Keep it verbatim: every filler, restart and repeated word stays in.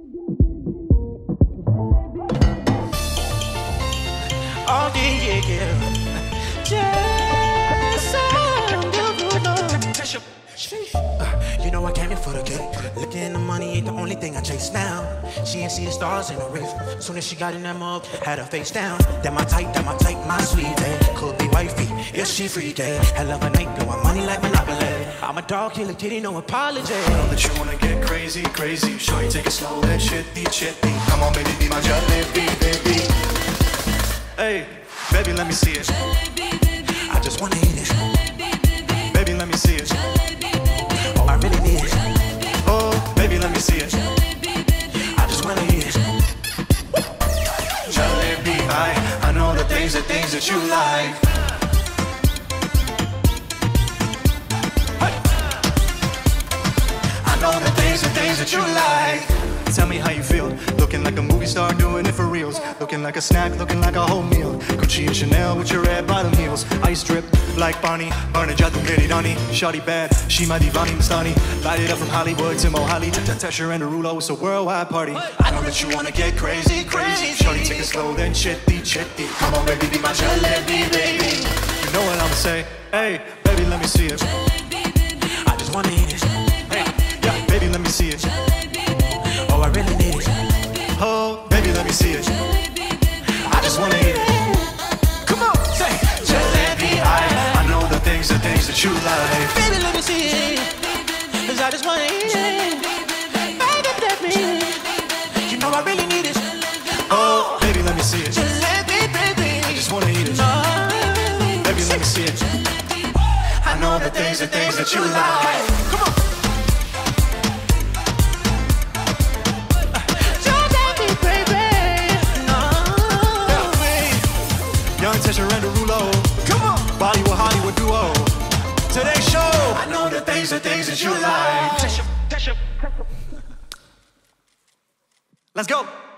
Oh yeah, yeah. Just uh, you know I came here for the cake. Looking at the money ain't the only thing I chase now. She ain't seeing stars in the race. Soon as she got in that mug, had her face down. That my type, that my type, my sweet day. Could be wifey, if she free day. Hell of a night, blowing money like Monopoly. I'm a dog killer, kitty, no apology. I know that you wanna get crazy, crazy. Sure you take it slow, let shit be chippy. Come on, baby, be my jalebi, baby. Hey, baby, let me see it. I just wanna eat it. Baby, let me see it. Oh, I really need it. Oh, baby, let me see it. I just wanna eat it. Jalebi, I, I know the things, the things that you like. Hey. I know the things, the things that you like. Tell me how you feel. Looking like a movie star doing it for reals. Looking like a snack, looking like a whole meal. Gucci and Chanel with your red bottom heels. Ice drip like Bonnie. Burning jatu giri dani. Shawty bad, she my divani mastani. Light it up from Hollywood to Mohali. Tesher and Derulo, it's a worldwide party. I know that you wanna get crazy, crazy. Shawty, take it slow, then chitty, chitty. Come on, baby, be my jalebi, baby. You know what I'ma say? Hey, baby, let me see it. I just wanna eat it. Hey, yeah, baby, let me see it. Oh, I really need it. Oh, baby, let me see it. I just wanna eat it. Come on, say jalebi. I, I know the things, the things that you like. Baby, let me see it. Cause I just wanna eat it. Baby, let me. You know I really need it. Oh, baby, let me see it. Jalebi, baby. I just wanna eat it. No. Baby, let me see it. I know the things, the things that you like. Come on. Young Tesher and Derulo. Come on. Bollywood, Hollywood duo. Today's show. I know the things, the things that you like. Let's go.